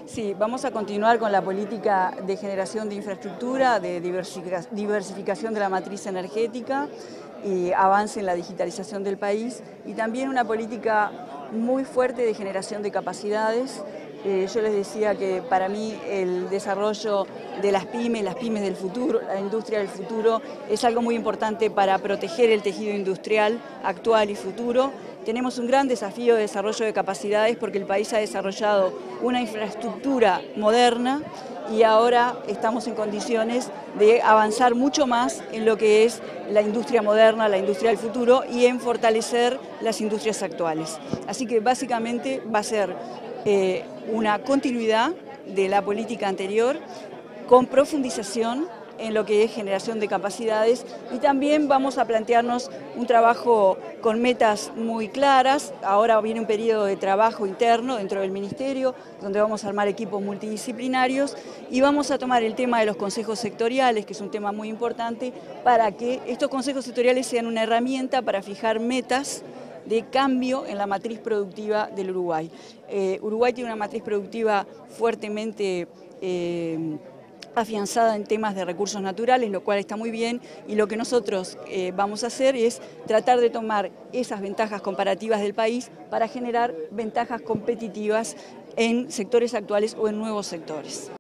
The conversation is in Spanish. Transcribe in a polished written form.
Sí, vamos a continuar con la política de generación de infraestructura, de diversificación de la matriz energética y avance en la digitalización del país y también una política muy fuerte de generación de capacidades. Yo les decía que para mí el desarrollo de las pymes del futuro, la industria del futuro, es algo muy importante para proteger el tejido industrial actual y futuro. Tenemos un gran desafío de desarrollo de capacidades porque el país ha desarrollado una infraestructura moderna y ahora estamos en condiciones de avanzar mucho más en lo que es la industria moderna, la industria del futuro y en fortalecer las industrias actuales. Así que básicamente va a ser una continuidad de la política anterior con profundización en lo que es generación de capacidades y también vamos a plantearnos un trabajo con metas muy claras. Ahora viene un periodo de trabajo interno dentro del Ministerio, donde vamos a armar equipos multidisciplinarios y vamos a tomar el tema de los consejos sectoriales, que es un tema muy importante, para que estos consejos sectoriales sean una herramienta para fijar metas de cambio en la matriz productiva del Uruguay. Uruguay tiene una matriz productiva fuertemente afianzada en temas de recursos naturales, lo cual está muy bien, y lo que nosotros vamos a hacer es tratar de tomar esas ventajas comparativas del país para generar ventajas competitivas en sectores actuales o en nuevos sectores.